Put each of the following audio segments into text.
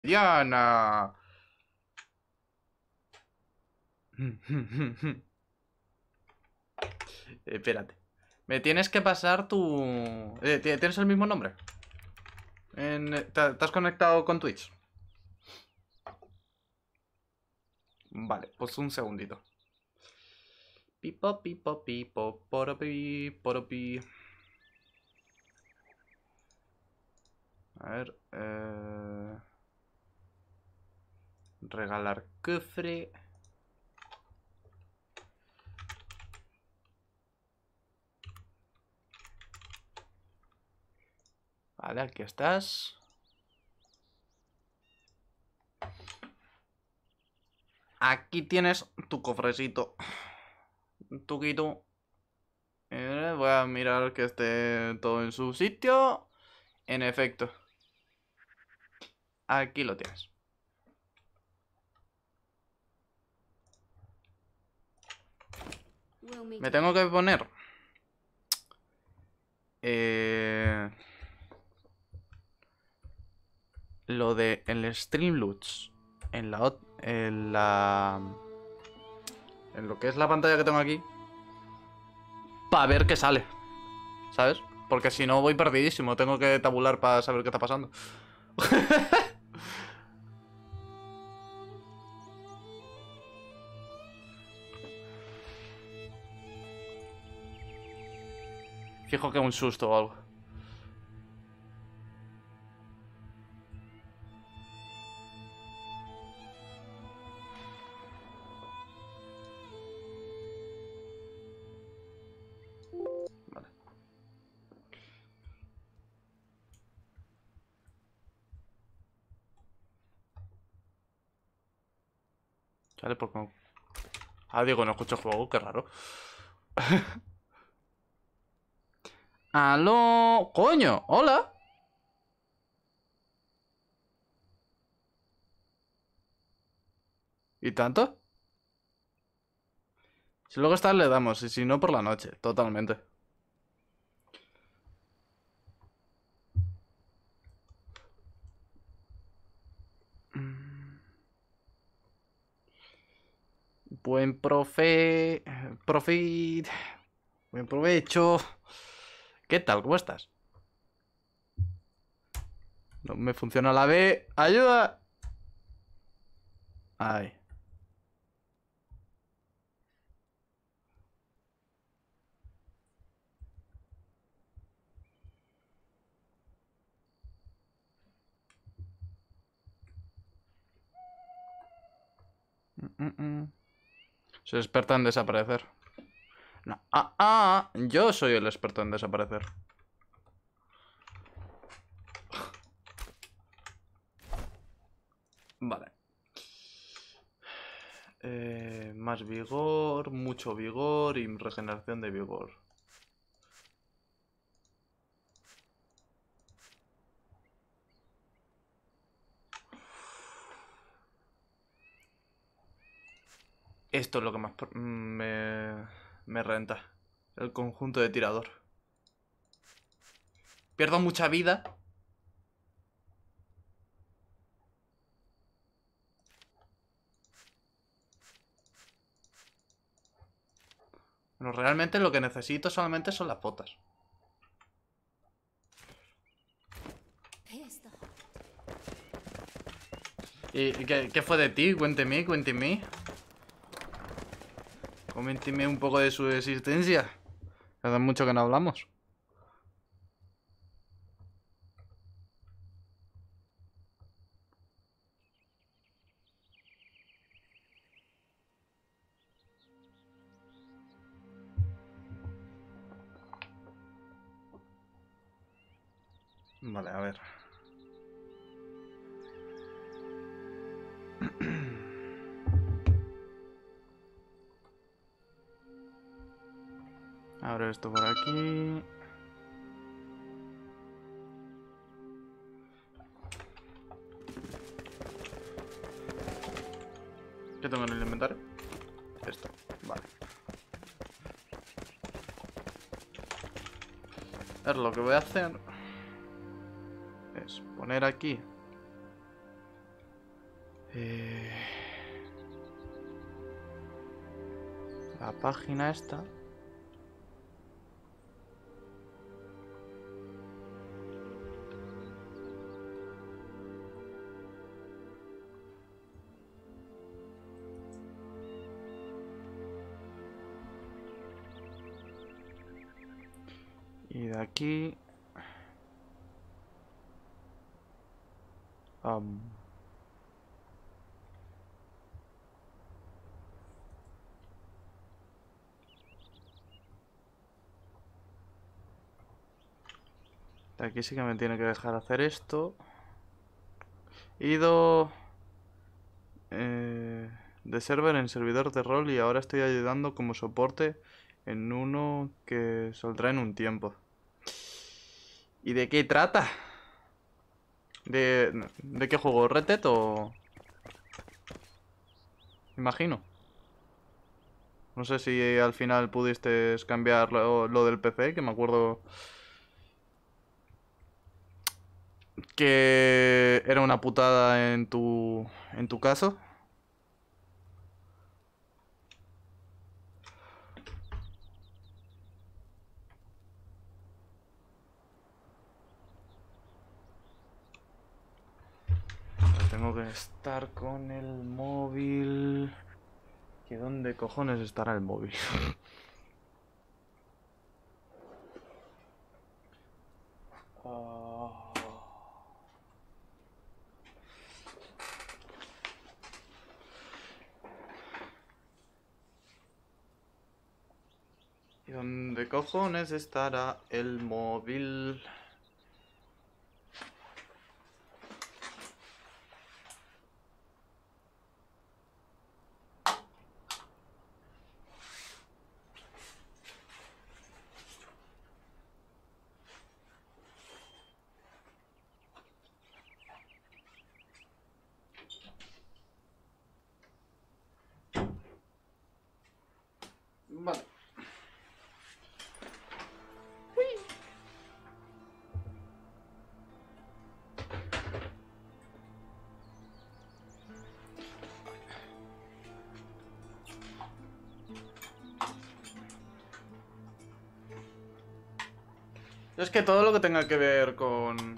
Diana. Espérate. Me tienes que pasar tu... ¿Tienes el mismo nombre? ¿Te has conectado con Twitch? Vale, pues un segundito. Pipo, pipo, pipo, poropi, poropi. A ver. Regalar cofre. Vale, aquí estás. Aquí tienes tu cofrecito. Tuquito. Voy a mirar que esté todo en su sitio. En efecto. Aquí lo tienes. Me tengo que poner lo de el Streamloots en en lo que es la pantalla que tengo aquí para ver qué sale, ¿sabes? Porque si no voy perdidísimo, tengo que tabular para saber qué está pasando. Fijo que un susto o algo. Vale. Sale porque... Ah, digo, no escucho juego, qué raro. ¡Aló! ¡Coño! ¡Hola! ¿Y tanto? Si luego está le damos, y si no por la noche, totalmente. Buen profit. Buen provecho. ¿Qué tal? ¿Cómo estás? No me funciona la B. ¡Ayuda! Ay. Soy experta en desaparecer. No. Yo soy el experto en desaparecer. Vale. Más vigor, mucho vigor y regeneración de vigor. Esto es lo que más me renta. El conjunto de tirador. Pierdo mucha vida. Bueno, realmente lo que necesito solamente son las botas. ¿Y qué fue de ti? Cuénteme, cuénteme. Coménteme un poco de su existencia. Hace mucho que no hablamos. Vale, a ver. Abro esto por aquí. ¿Qué tengo en el inventario? Esto, vale. A ver, lo que voy a hacer es poner aquí Eh, la página esta. Y de aquí... de aquí sí que me tiene que dejar hacer esto. He ido... de server en servidor de rol y ahora estoy ayudando como soporte en uno que saldrá en un tiempo. ¿Y de qué trata? ¿De qué juego? ¿Red Dead o...? Imagino. No sé si al final pudiste cambiar lo del PC, que me acuerdo que era una putada en tu caso. Tengo que estar con el móvil. ¿Que dónde cojones estará el móvil? ¿Y dónde cojones estará el móvil? Vale. Es que todo lo que tenga que ver con...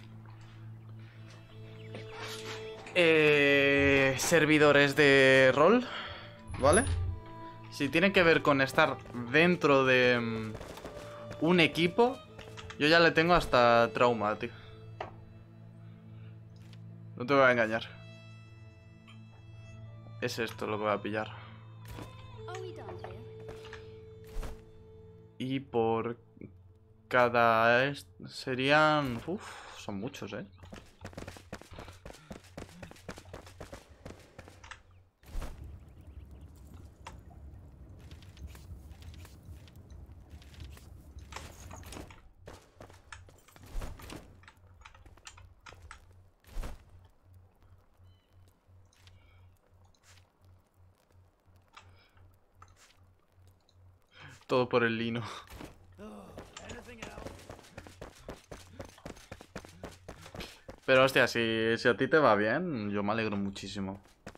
servidores de rol, ¿vale? Si tiene que ver con estar dentro de un equipo, yo ya le tengo hasta trauma, tío. No te voy a engañar. Es esto lo que voy a pillar. Y por cada... serían... Uf, son muchos, ¿eh? Todo por el lino. Pero hostia, si a ti te va bien, yo me alegro muchísimo.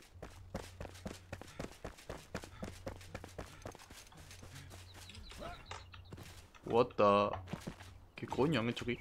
What the... ¿Qué coño han hecho aquí?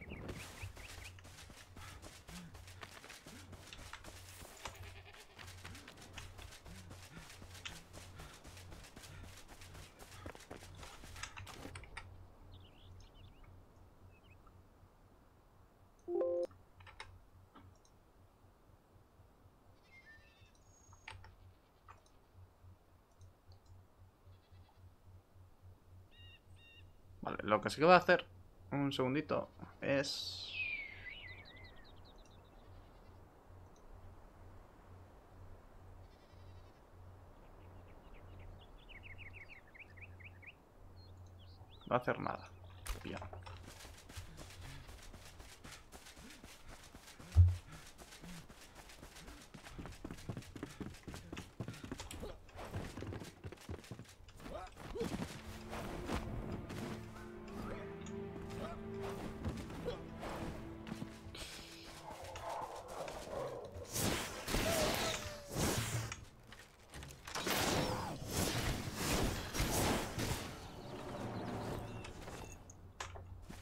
Vale, lo que sí que voy a hacer, un segundito, es... no voy a hacer nada. Bien.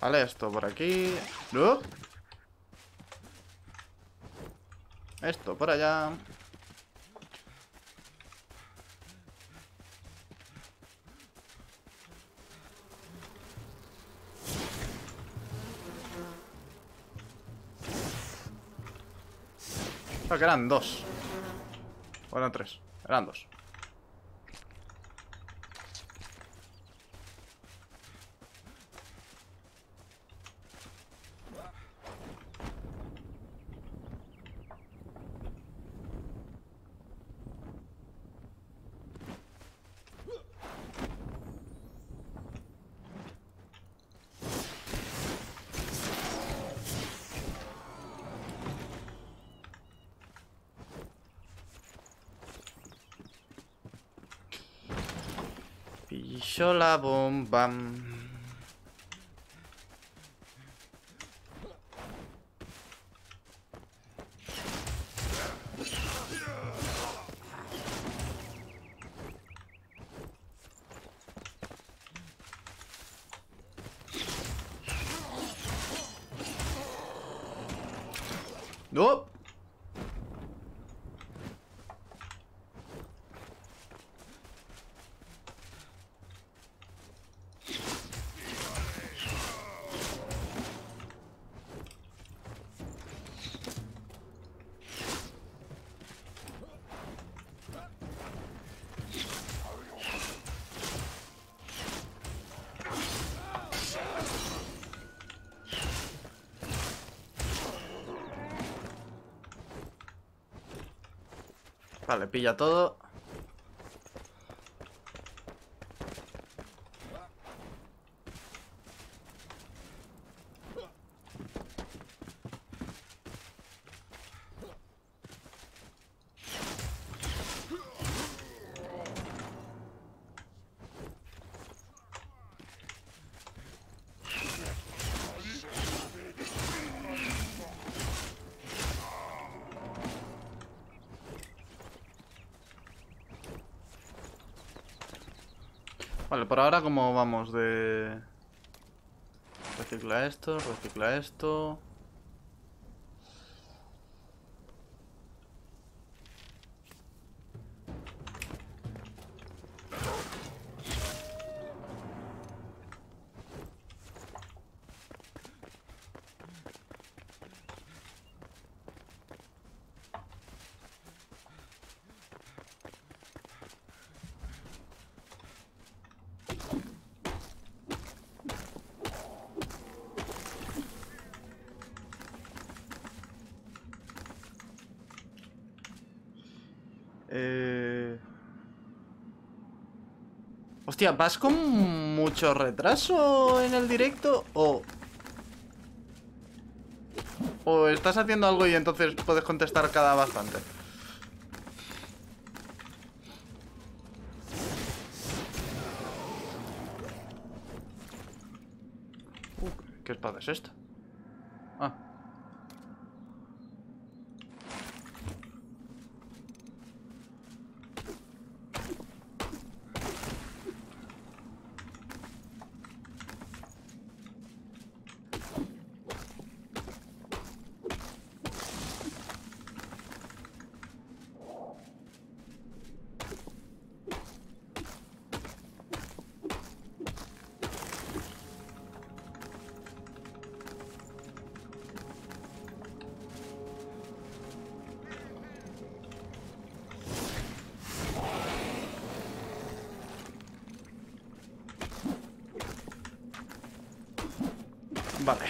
Vale, esto por aquí. ¿No? Esto por allá. Creo que eran dos. O eran tres. Eran dos. Pilló la bomba. ¡No! Vale, pilla todo. Vale, por ahora, ¿cómo vamos de...? Recicla esto, recicla esto... Hostia, ¿vas con mucho retraso en el directo? ¿O estás haciendo algo y entonces puedes contestar cada bastante? ¿Qué espada es esta? Ah. Vale.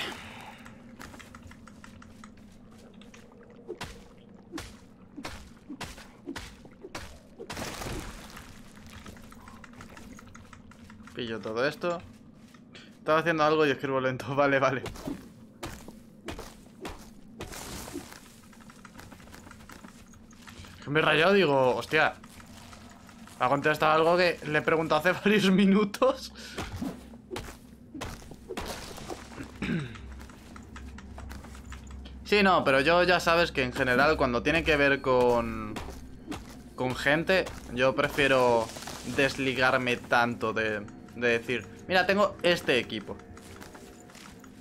Pillo todo esto. Estaba haciendo algo y escribo lento. Vale, vale. Me he rayado, digo, hostia. Ha contestado algo que le he preguntado hace varios minutos. Sí, no, pero yo ya sabes que en general cuando tiene que ver con gente, yo prefiero desligarme tanto de decir, mira, tengo este equipo.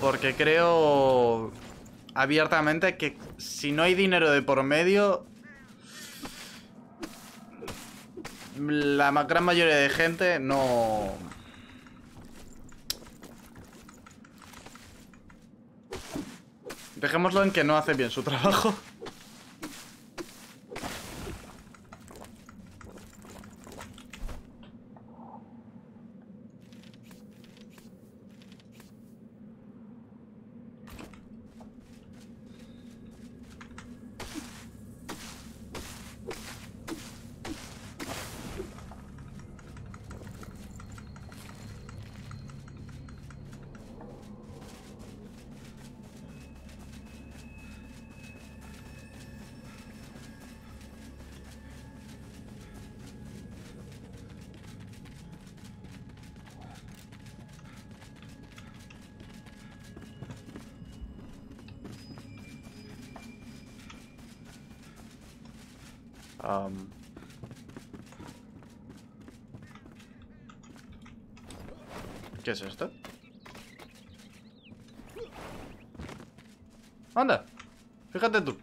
Porque creo abiertamente que si no hay dinero de por medio, la gran mayoría de gente no... Dejémoslo en que no hace bien su trabajo. ¿Qué es esto? Anda, fíjate tú.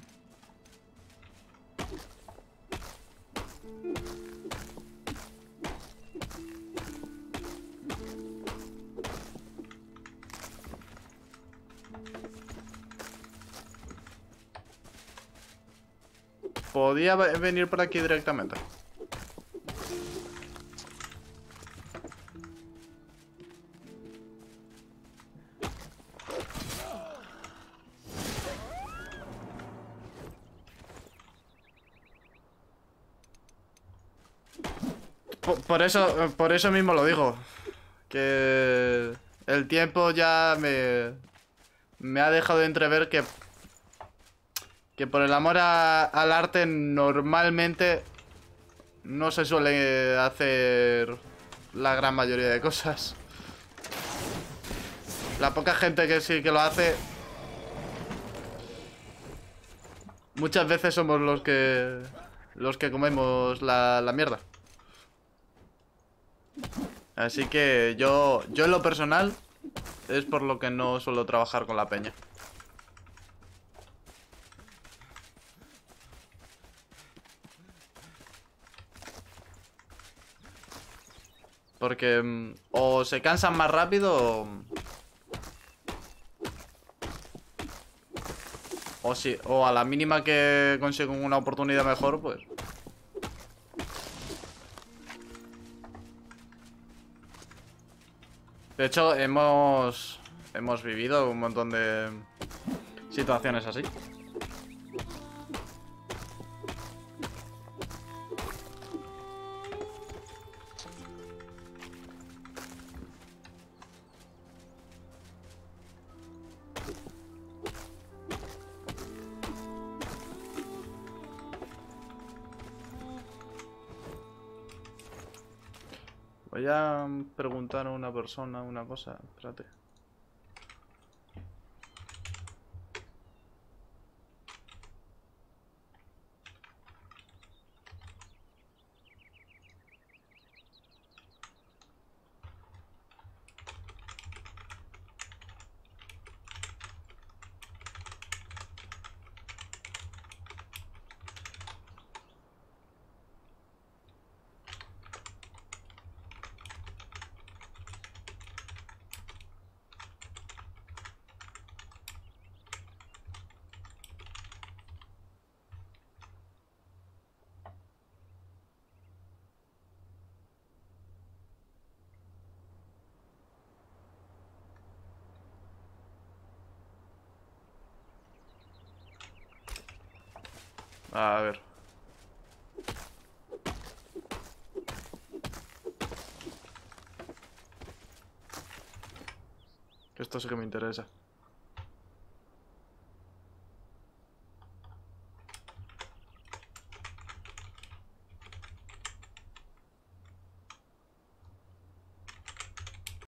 Podía venir por aquí directamente. Por eso mismo lo digo. Que el tiempo ya me ha dejado de entrever que por el amor al arte normalmente no se suele hacer la gran mayoría de cosas. La poca gente que sí que lo hace, muchas veces somos los que comemos la mierda. Así que yo en lo personal es por lo que no suelo trabajar con la peña. Porque o se cansan más rápido o a la mínima que consiguen una oportunidad mejor, pues... De hecho, hemos vivido un montón de situaciones así. Voy a preguntar a una persona una cosa. Espérate. A ver. Esto sí que me interesa.